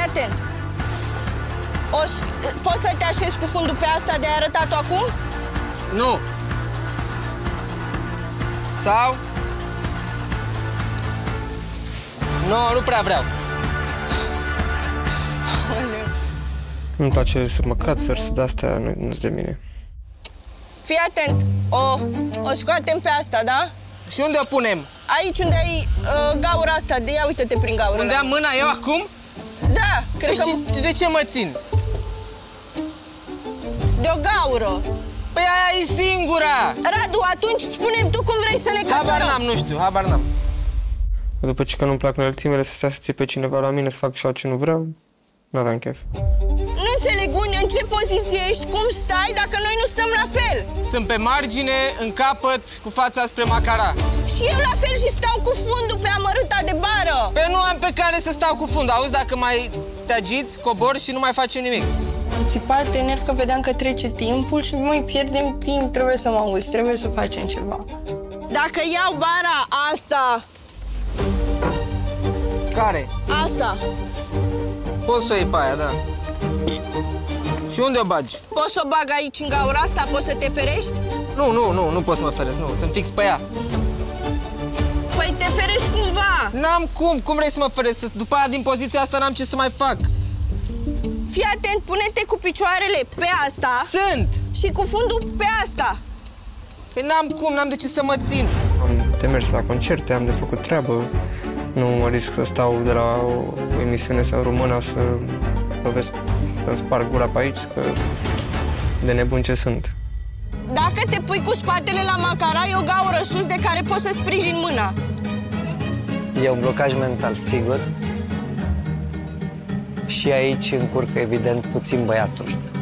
atent. Poți să te așezi cu fundul pe asta de arătat-o acum? Nu. Sau? Nu prea vreau. Nu-mi place să mă cațăr, să de-astea nu-s de mine. Fii atent, o scoatem pe asta, da? Și unde o punem? Aici unde ai gaura asta, de ia uite-te prin gaură. Unde am mâna eu acum? Da, cred că... Și de ce mă țin? De o gaură. Păi aia e singura! Radu, atunci spune-mi tu cum vrei să ne cățărăm. Habar n-am, nu știu, habar n-am. După ce că nu-mi plac înălțimile, să stea să ții pe cineva la mine, să fac ceva ce nu vreau, n-aveam chef. Nu înțeleg, în ce poziție ești, cum stai, dacă noi nu stăm la fel. Sunt pe margine, în capăt, cu fața spre Macara. Și eu la fel și stau cu fundul pe amărâta de bară. Pe nu am pe care să stau cu fund. Auzi, dacă mai te agiți, cobor și nu mai facem nimic. Am țipat de nerv că vedeam că trece timpul și mai pierdem timp. Trebuie să mă auzi, trebuie să facem ceva. Dacă iau bara asta... Care? Asta. Poți să o iei pe aia, da. Și unde o bagi? Poți să o bag aici în gaura asta? Poți să te ferești? Nu poți să mă feresc, nu. Sunt fix pe ea. Păi te ferești cumva. N-am cum vrei să mă feresc? După aia, din poziția asta, n-am ce să mai fac. Fii atent, pune-te cu picioarele pe asta. Sunt! Și cu fundul pe asta. Păi n-am de ce să mă țin. Am de mers la concerte, am de făcut treabă. Nu mă risc să stau de la o emisiune sau română să lovesc, să sparg gura pe aici, că de nebun ce sunt. Dacă te pui cu spatele la Macara, e o gaură sus de care poți să sprijini mâna. E un blocaj mental, sigur. Și aici încurcă, evident, puțin băiatul.